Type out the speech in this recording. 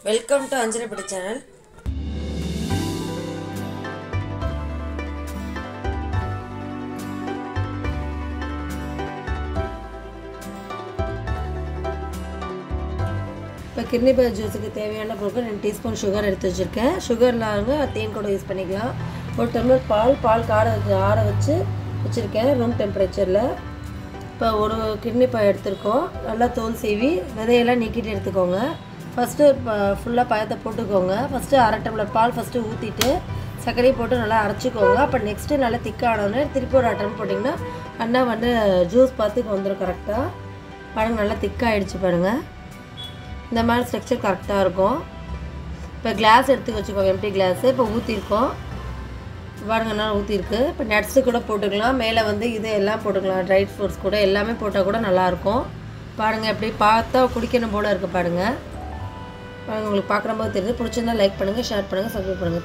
Welcome to அஞ்சலிப்பட்டி channel. இப்போ kidney பழ ஜூஸுக்கு தேவையான பொருட்கள் 2 டீஸ்பூன் சுகர் எடுத்து வச்சுருக்கேன். சுகர்லாம் தேன் கூட யூஸ் பண்ணிக்கலாம். ஒரு டம்ளர் பால் ஆற வச்சு வச்சுருக்கேன் ரூம் டெம்பரேச்சரில். இப்போ ஒரு கிட்னி பழம் எடுத்துருக்கோம். நல்லா தோல் சீவி விதையெல்லாம் நீக்கிட்டு எடுத்துக்கோங்க. ஃபஸ்ட்டு ஃபுல்லாக பழத்தை போட்டுக்கோங்க. ஃபஸ்ட்டு அரை டம்ளர் பால் ஃபஸ்ட்டு ஊற்றிட்டு சர்க்கரையை போட்டு நல்லா அரைச்சிக்கோங்க. அப்போ நெக்ஸ்ட்டு நல்லா திக்கானோடனே திருப்பி ஒரு அரை போட்டிங்கன்னா அண்ணா ஜூஸ் பார்த்துக்கு வந்துடும் கரெக்டாக. பாருங்கள் நல்லா திக்காகிடுச்சு பாருங்கள். இந்த மாதிரி ஸ்ட்ரக்சர் கரெக்டாக இருக்கும். இப்போ கிளாஸ் எடுத்து வச்சுக்கோங்க, எம்டி கிளாஸு. இப்போ ஊற்றிருக்கோம் பாருங்க, நல்லா ஊற்றிருக்கு. இப்போ நட்ஸு கூட போட்டுக்கலாம். மேலே இது எல்லாம் போட்டுக்கலாம், ட்ரை ஃப்ரூட்ஸ் கூட எல்லாமே போட்டால் கூட நல்லாயிருக்கும். பாருங்கள் எப்படி பார்த்தா குடிக்கணும் போல் இருக்குது பாருங்கள். உங்களுக்கு பார்க்குற போது தெரியுது. பிடிச்சிருந்தா லைக் பண்ணுங்கள், ஷேர் பண்ணுங்கள், சப்ஸ்கிரைப் பண்ணுங்கள்.